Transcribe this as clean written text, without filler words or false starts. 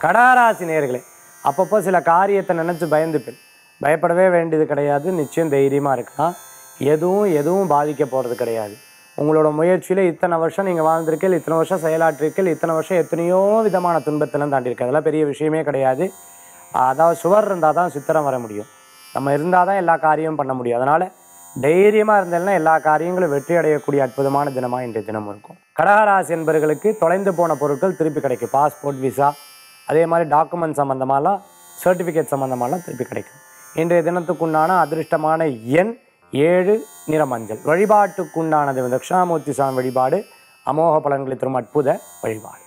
கடகராசி நேயர்களே, அப்பப்போ சில காரியத்தை நினச்சி பயந்துப்பேன். பயப்படவே வேண்டியது கிடையாது. நிச்சயம் தைரியமாக இருக்கலாம். எதுவும் பாதிக்க போகிறது கிடையாது. உங்களோட முயற்சியில் இத்தனை வருஷம் நீங்கள் வாழ்ந்திருக்கீர்கள், இத்தனை வருஷம் செயலாற்றிருக்கீர்கள், இத்தனை வருஷம் எத்தனையோ விதமான துன்பத்தெல்லாம் தாண்டியிருக்கு. அதெல்லாம் பெரிய விஷயமே கிடையாது. அதாவது சுவர் இருந்தால் தான் சித்திரம் வர முடியும். நம்ம இருந்தால் தான் எல்லா காரியமும் பண்ண முடியும். அதனால் தைரியமாக இருந்தேன்னா எல்லா காரியங்களும் வெற்றி அடையக்கூடிய அற்புதமான தினமாக இன்றைய தினம் இருக்கும். கடகராசி என்பவர்களுக்கு தொலைந்து போன பொருட்கள் திருப்பி கிடைக்கும். பாஸ்போர்ட், விசா, அதே மாதிரி டாக்குமெண்ட் சம்மந்தமாலாம், சர்டிஃபிகேட் சம்மந்தமாலாம் திருப்பி கிடைக்கும். இன்றைய தினத்துக்குண்டான அதிர்ஷ்டமான எண் 7, நிற மஞ்சள். வழிபாட்டுக்குண்டானது தட்சிணாமூர்த்தி சாமி வழிபாடு அமோக பலன்களை தரும் அற்புத வழிபாடு.